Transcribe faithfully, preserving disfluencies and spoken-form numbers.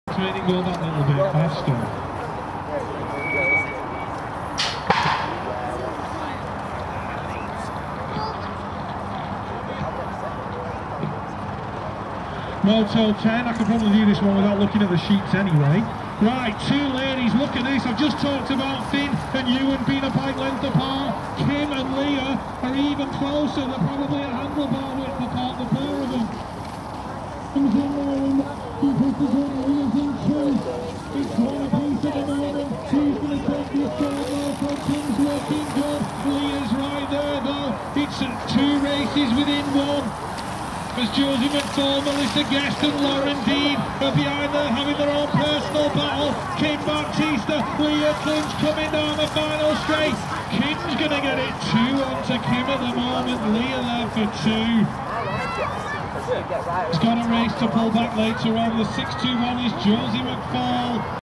Training go that little bit faster. Moto ten, I could probably do this one without looking at the sheets anyway. Right, two ladies, look at this. I've just talked about Finn and Ewan being a bike length apart. Kim and Leah are even closer. They're probably a handlebar width apart, the pair of them. It's one apiece at the moment. She's going to take the third Moto. Kim's looking good. Leah's right there though. It's two races within one. As Josie McFall, Melissa Guest and Lauren Dean are behind there having their own personal battle. Kim Baptista, Leah Clinch coming down the final straight. Kim's going to get it two onto Kim at the moment. Leah there for two. It's got a race to pull back later on. The six two one is Josie McFall.